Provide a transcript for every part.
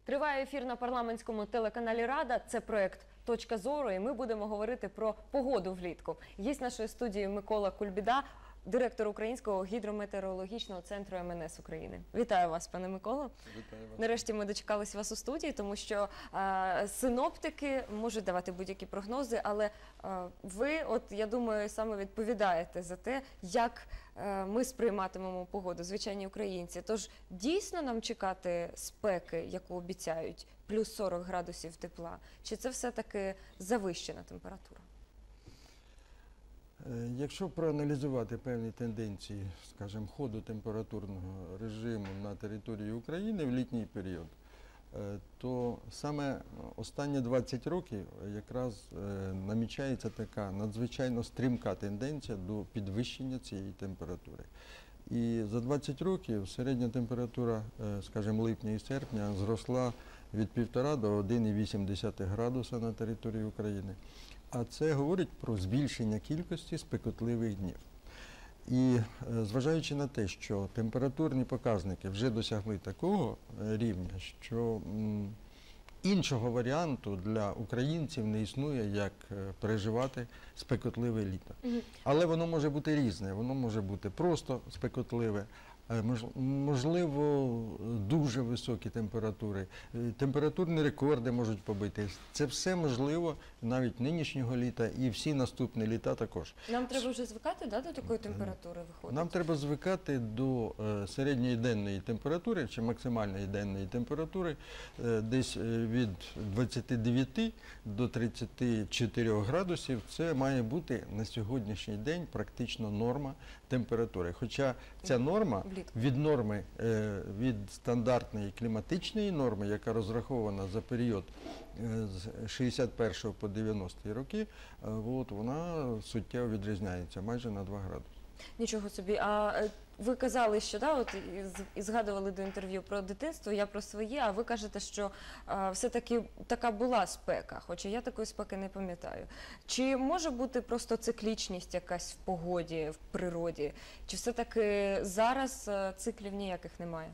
Триває ефір на парламентському телеканалі «Рада». Це проєкт «Точка зору» і ми будемо говорити про погоду влітку. Гість нашої студії Микола Кульбіда, директор Українського гідрометеорологічного центру МНС України. Вітаю вас, пане Миколо. Вітаю вас. Нарешті ми дочекались вас у студії, тому що синоптики можуть давати будь-які прогнози, але ви, я думаю, саме відповідаєте за те, як ми сприйматимемо погоду, звичайні українці. Тож дійсно нам чекати спеки, яку обіцяють, плюс 40 градусів тепла? Чи це все-таки завищена температура? Якщо проаналізувати певні тенденції, скажімо, ходу температурного режиму на території України в літній період, то саме останні 20 років якраз намічається така надзвичайно стрімка тенденція до підвищення цієї температури. І за 20 років середня температура, скажімо, липня і серпня зросла від 1,5 до 1,8 градуса на території України. А це говорить про збільшення кількості спекотливих днів. І зважаючи на те, що температурні показники вже досягли такого рівня, що іншого варіанту для українців не існує, як переживати спекотливе літо. Але воно може бути різне, воно може бути просто спекотливе, можливо, дуже високі температури, температурні рекорди можуть побити. Це все можливо навіть нинішнього літа і всі наступні літа також. Нам треба вже звикати, до такої температури виходить? Нам треба звикати до середньої денної температури чи максимальної денної температури десь від 29 до 34 градусів. Це має бути на сьогоднішній день практично норма температури. Хоча ця норма від стандартної кліматичної норми, яка розрахована за період з 61 по 90 роки, вона суттєво відрізняється, майже на 2 градуси. Нічого собі. А ви казали, що, і згадували до інтерв'ю про дитинство, я про своє, а ви кажете, що все-таки така була спека, хоча я такої спеки не пам'ятаю. Чи може бути просто циклічність якась в погоді, в природі? Чи все-таки зараз циклів ніяких немає?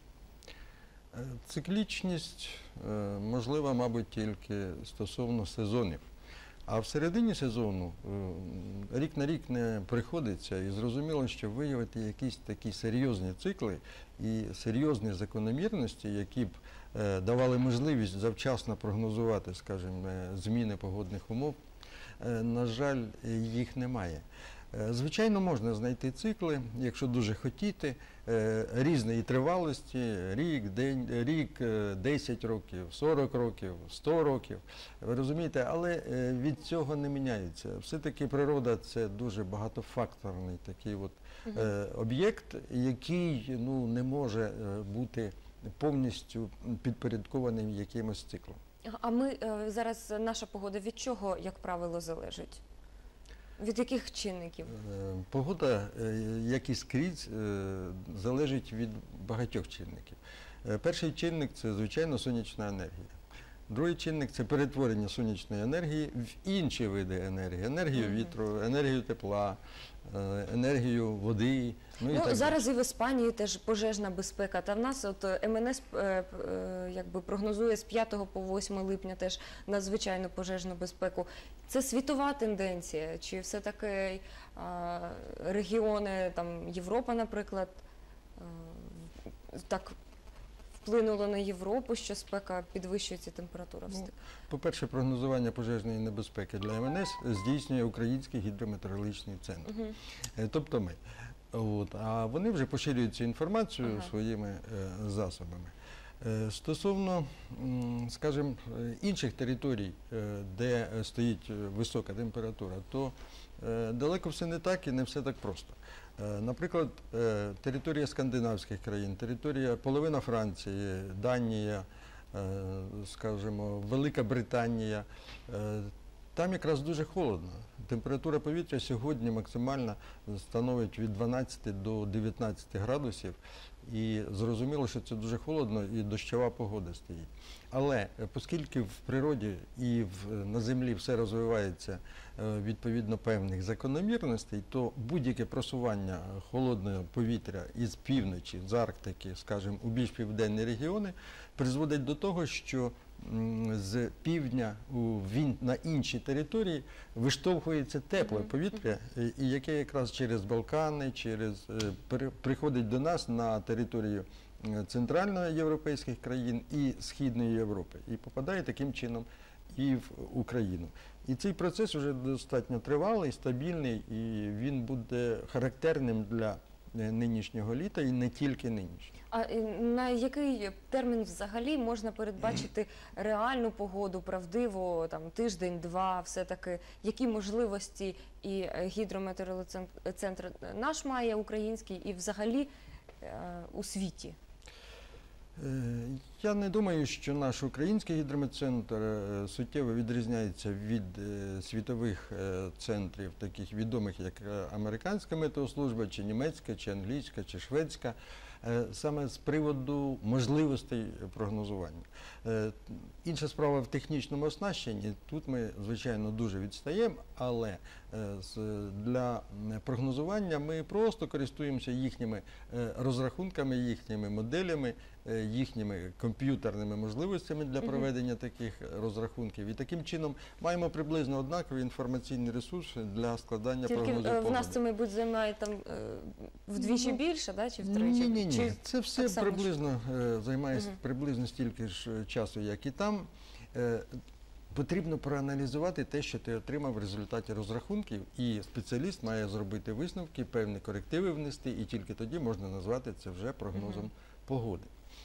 Циклічність можлива, мабуть, тільки стосовно сезонів. А в середині сезону рік на рік не приходиться, і зрозуміло, що виявити якісь такі серйозні цикли і серйозні закономірності, які б давали можливість завчасно прогнозувати, скажімо, зміни погодних умов, на жаль, їх немає. Звичайно, можна знайти цикли, якщо дуже хотіти, різної тривалості, рік, 10 років, 40 років, 100 років, ви розумієте, але від цього не міняється. Все-таки природа – це дуже багатофакторний такий об'єкт, який не може бути повністю підпорядкованим якимось циклом. А зараз наша погода від чого, як правило, залежить? Від яких чинників? Погода, як і скрізь, залежить від багатьох чинників. Перший чинник – це, звичайно, сонячна енергія. Другий чинник – це перетворення сонячної енергії в інші види енергії. Енергію вітру, енергію тепла, енергію води. Зараз і в Іспанії теж пожежна безпека. Та в нас МНС прогнозує з 5 по 8 липня теж надзвичайну пожежну безпеку. Це світова тенденція? Чи все-таки регіони, Європа, наприклад, так вплинуло на Європу, що спека підвищується, температура встиг? По-перше, прогнозування пожежної небезпеки для МНС здійснює Український гідрометеорологічний центр. Тобто ми. А вони вже поширюють цю інформацію своїми засобами. Стосовно, скажімо, інших територій, де стоїть висока температура, то далеко все не так і не все так просто. Наприклад, територія скандинавських країн, половина Франції, Данія, скажімо, Велика Британія, там якраз дуже холодно. Температура повітря сьогодні максимальна становить від 12 до 19 градусів. І зрозуміло, що це дуже холодно і дощова погода стоїть. Але оскільки в природі і на землі все розвивається відповідно певних закономірностей, то будь-яке просування холодного повітря із півночі, з Арктики, скажімо, у більш південні регіони, призводить до того, що з півдня на інші території виштовхується тепле повітря, і яке якраз через Балкани, приходить до нас на територію центральноєвропейських країн і Східної Європи, і попадає таким чином і в Україну. І цей процес вже достатньо тривалий, стабільний, і він буде характерним для нинішнього літа і не тільки нинішнього. А на який термін взагалі можна передбачити реальну погоду, правдиву, там, тиждень-два, все-таки? Які можливості і гідрометеорологіцентр наш має, український, і взагалі у світі? Я не думаю, що наш український гідрометцентр суттєво відрізняється від світових центрів, таких відомих, як американська метеослужба, чи німецька, чи англійська, чи шведська, саме з приводу можливостей прогнозування. Інша справа в технічному оснащенні. Тут ми, звичайно, дуже відстаємо, але для прогнозування ми просто користуємося їхніми розрахунками, їхніми моделями, їхніми комп'ютерними можливостями для проведення таких розрахунків. І таким чином маємо приблизно однакові інформаційні ресурси для складання прогнозів погоди. Тільки в нас це, мабуть, займає там вдвічі більше, да, чи втричі? Ні. Це все приблизно займає приблизно стільки ж часу, як і там. Потрібно проаналізувати те, що ти отримав в результаті розрахунків, і спеціаліст має зробити висновки, певні корективи внести, і тільки тоді можна назвати це вже прогнозом погоди.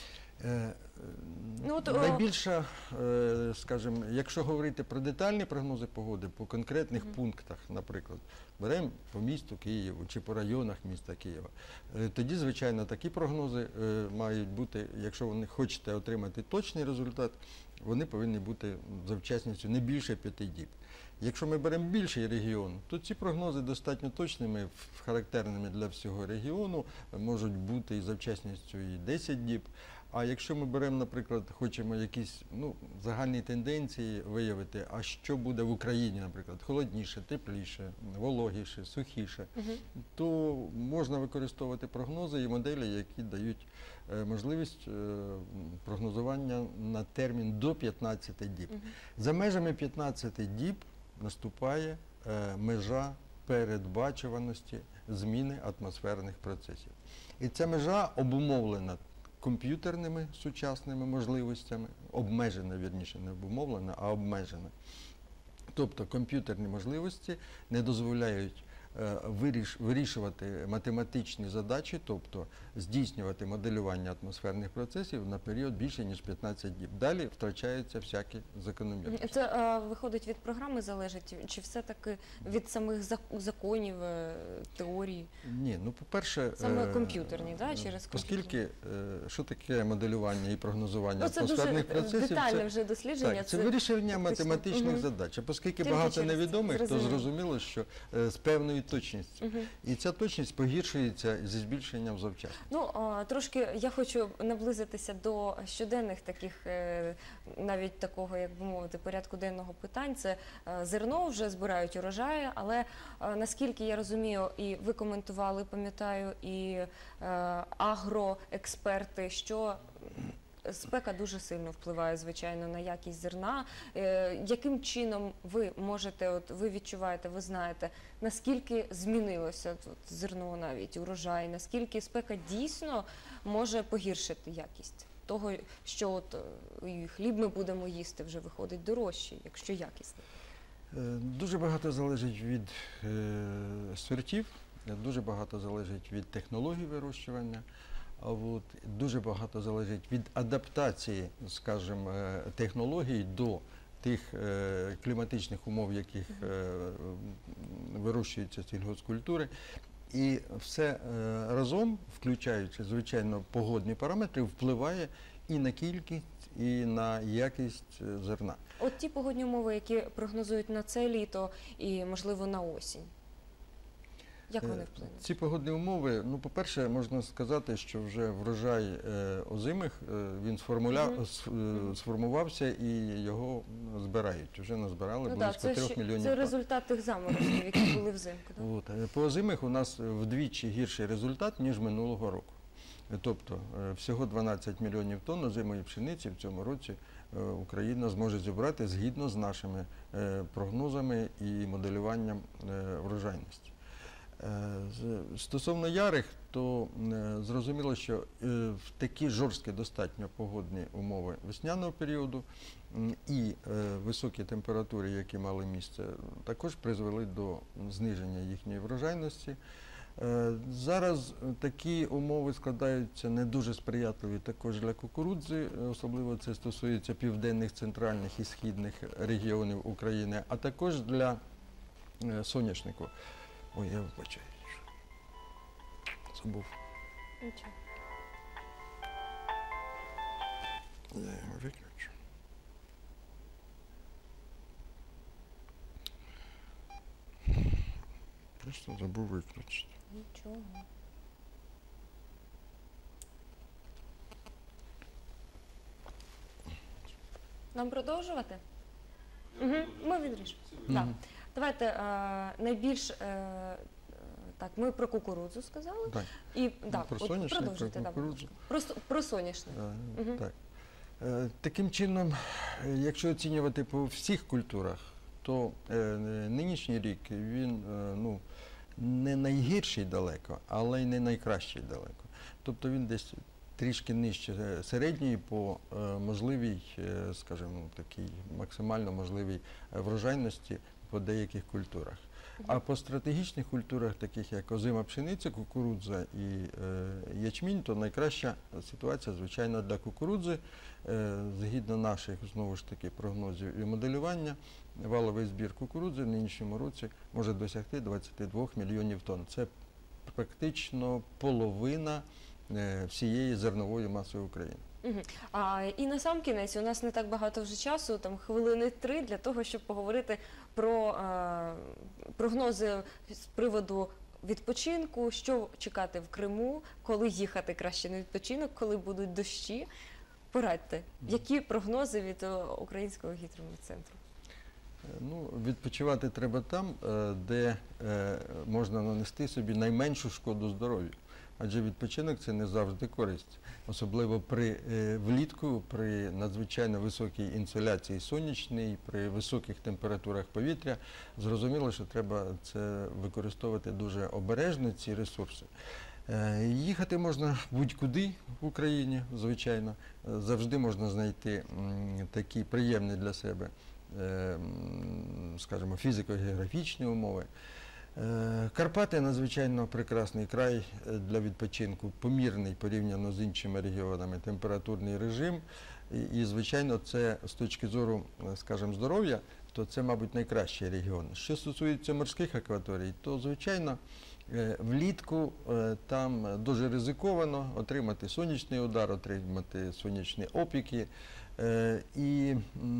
Найбільша, скажімо, якщо говорити про детальні прогнози погоди по конкретних пунктах, наприклад, беремо по місту Києву чи по районах міста Києва, тоді, звичайно, такі прогнози мають бути, якщо ви хочете отримати точний результат, вони повинні бути за вчасністю не більше 5 діб. Якщо ми беремо більший регіон, то ці прогнози достатньо точними, характерними для всього регіону, можуть бути і за вчасністю і 10 діб. А якщо ми беремо, наприклад, хочемо якісь загальні тенденції виявити, а що буде в Україні, наприклад, холодніше, тепліше, вологіше, сухіше, то можна використовувати прогнози і моделі, які дають можливість прогнозування на термін до 15 діб. За межами 15 діб наступає межа передбачуваності зміни атмосферних процесів. І ця межа обумовлена комп'ютерними сучасними можливостями, обмежена, вірніше, не обумовлена, а обмежена. Тобто комп'ютерні можливості не дозволяють вирішувати математичні задачі, тобто здійснювати моделювання атмосферних процесів на період більше, ніж 15 діб. Далі втрачаються всякі закономірності. Це виходить від програми залежить, чи все-таки від самих законів, теорії? Ні, по-перше, саме комп'ютерні, да, через комп'ютер. Оскільки, що таке моделювання і прогнозування атмосферних процесів? Це дуже детальне вже дослідження. Так, це вирішення математичних задач. А оскільки багато невідомих, то зрозуміло, що з певною точністю. І ця точність погіршується зі збільшенням завчасно. Трошки я хочу наблизитися до щоденних таких, навіть такого, як би мовити, порядку денного питань. Це зерно, вже збирають урожаї, але наскільки я розумію, і ви коментували, пам'ятаю, і агроексперти, що спека дуже сильно впливає, звичайно, на якість зерна. Яким чином ви можете, ви відчуваєте, ви знаєте, наскільки змінилося зерно навіть, урожай, наскільки спека дійсно може погіршити якість того, що і хліб ми будемо їсти, вже виходить дорожчий, якщо якісний? Дуже багато залежить від сортів, дуже багато залежить від технологій вирощування. Дуже багато залежить від адаптації, скажімо, технологій до тих кліматичних умов, в яких вирощуються сільгоспкультури. І все разом, включаючи, звичайно, погодні параметри, впливає і на кількість, і на якість зерна. От ті погодні умови, які прогнозують на це літо і, можливо, на осінь. Як вони вплинуть? Ці погодні умови, по-перше, можна сказати, що вже врожай озимих, він сформувався і його збирають. Вже назбирали близько 3 мільйонів. Це результат тих заморозків, які були взимку. По озимих у нас вдвічі гірший результат, ніж минулого року. Тобто всього 12 мільйонів тонн озимої пшениці в цьому році Україна зможе зібрати згідно з нашими прогнозами і моделюванням врожайності. Стосовно ярих, то зрозуміло, що в такі жорсткі достатньо погодні умови весняного періоду і високі температури, які мали місце, також призвели до зниження їхньої врожайності. Зараз такі умови складаються не дуже сприятливі також для кукурудзи, особливо це стосується південних, центральних і східних регіонів України, а також для соняшнику. Ой, я вибачаю. Забув. Нічого. Я його виключу. Просто забув виключити. Нічого. Нам продовжувати? Угу. Ми відріжемо. Так. Давайте найбільш так, ми про кукурудзу сказали. Так. І Про соняшник, про кукурудзу. Про соняшник. Угу. Так. Таким чином, якщо оцінювати по всіх культурах, то нинішній рік він не найгірший далеко, але й не найкращий далеко. Тобто він десь трішки нижче середньої по можливій, скажімо, такій максимально можливій врожайності по деяких культурах. А по стратегічних культурах, таких як озима пшениця, кукурудза і ячмінь, то найкраща ситуація, звичайно, для кукурудзи. Згідно наших, знову ж таки, прогнозів і моделювання, валовий збір кукурудзи в нинішньому році може досягти 22 мільйонів тонн. Це практично половина всієї зернової маси України. Угу. І на сам кінець, у нас не так багато вже часу, там хвилини 3 для того, щоб поговорити про прогнози з приводу відпочинку, що чекати в Криму, коли їхати краще на відпочинок, коли будуть дощі. Порадьте, які прогнози від Українського гідрометцентру? Відпочивати треба там, де можна нанести собі найменшу шкоду здоров'ю. Адже відпочинок – це не завжди користь. Особливо влітку, при надзвичайно високій інсоляції сонячній, при високих температурах повітря. Зрозуміло, що треба це використовувати дуже обережно, ці ресурси. Їхати можна будь-куди в Україні, звичайно. Завжди можна знайти такі приємні для себе, скажімо, фізико-географічні умови. Карпати – надзвичайно прекрасний край для відпочинку, помірний порівняно з іншими регіонами температурний режим. І, звичайно, це з точки зору, скажімо, здоров'я, то це, мабуть, найкращий регіон. Що стосується морських акваторій, то, звичайно, влітку там дуже ризиковано отримати сонячний удар, отримати сонячні опіки. І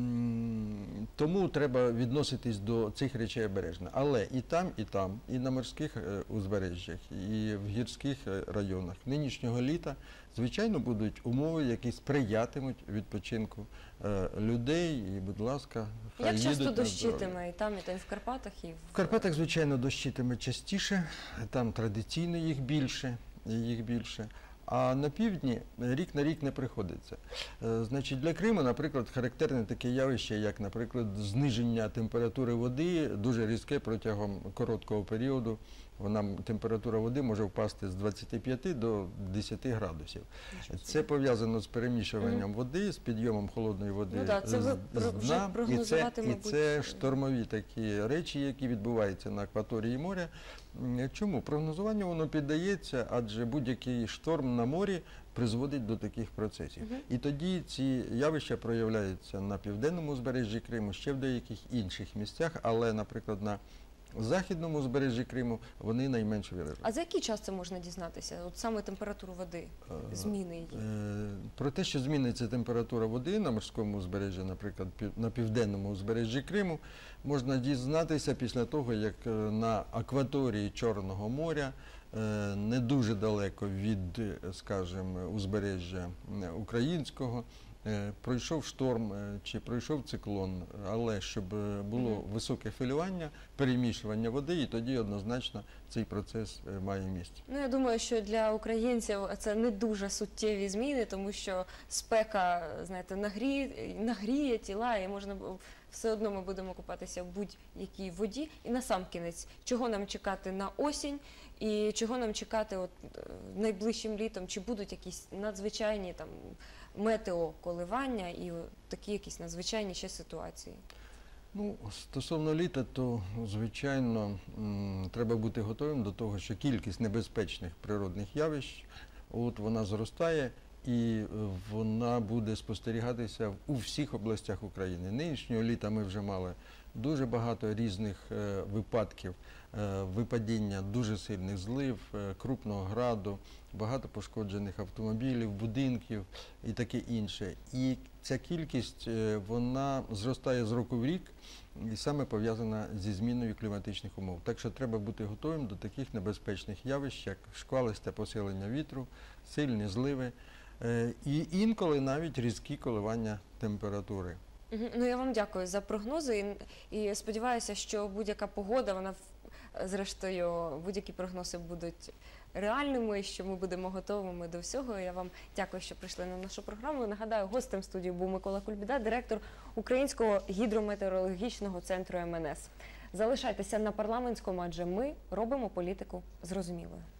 тому треба відноситись до цих речей обережно. Але і там, і на морських узбережжях, і в гірських районах нинішнього літа, звичайно, будуть умови, які сприятимуть відпочинку людей. І, будь ласка, хай їдуть на здоров'я. Як часто дощитиме і там, в Карпатах? В Карпатах, звичайно, дощитиме частіше, там традиційно їх більше. А на півдні рік на рік не приходиться. Значить, для Криму, наприклад, характерне таке явище, як, наприклад, зниження температури води дуже різке протягом короткого періоду. Температура води може впасти з 25 до 10 градусів. Це пов'язано з перемішуванням води, з підйомом холодної води з дна. І це штормові такі речі, які відбуваються на акваторії моря. Чому? Прогнозуванню воно піддається, адже будь-який шторм на морі призводить до таких процесів. І тоді ці явища проявляються на південному узбережжі Криму, ще в деяких інших місцях, але, наприклад, на західному узбережжі Криму вони найменш виражені. А за який час це можна дізнатися? От саме температуру води, зміни її? Про те, що зміниться температура води на морському узбережжі, наприклад, на південному узбережжі Криму, можна дізнатися після того, як на акваторії Чорного моря, не дуже далеко від, скажімо, узбережжя українського, пройшов шторм чи пройшов циклон, але щоб було високе хвилювання, перемішування води, і тоді однозначно цей процес має місце. Ну, я думаю, що для українців це не дуже суттєві зміни, тому що спека, знаєте, нагріє тіла, і все одно ми будемо купатися в будь-якій воді. І насамкінець, чого нам чекати на осінь і чого нам чекати найближчим літом? Чи будуть якісь надзвичайні там метеоколивання і такі якісь надзвичайні ще ситуації? Ну, стосовно літа, то, звичайно, треба бути готовим до того, що кількість небезпечних природних явищ, вона зростає і вона буде спостерігатися у всіх областях України. Нинішнього літа ми вже мали дуже багато різних випадків випадіння дуже сильних злив, крупного граду, багато пошкоджених автомобілів, будинків і таке інше. І ця кількість, вона зростає з року в рік і саме пов'язана зі зміною кліматичних умов. Так що треба бути готовим до таких небезпечних явищ, як шквалисте посилення вітру, сильні зливи і інколи навіть різкі коливання температури. Ну, я вам дякую за прогнози і сподіваюся, що будь-яка погода, зрештою, будь-які прогнози будуть реальними, що ми будемо готовими до всього. Я вам дякую, що прийшли на нашу програму. Нагадаю, гостем студії був Микола Кульбіда, директор Українського гідрометеорологічного центру МНС. Залишайтеся на Парламентському, адже ми робимо політику зрозумілою.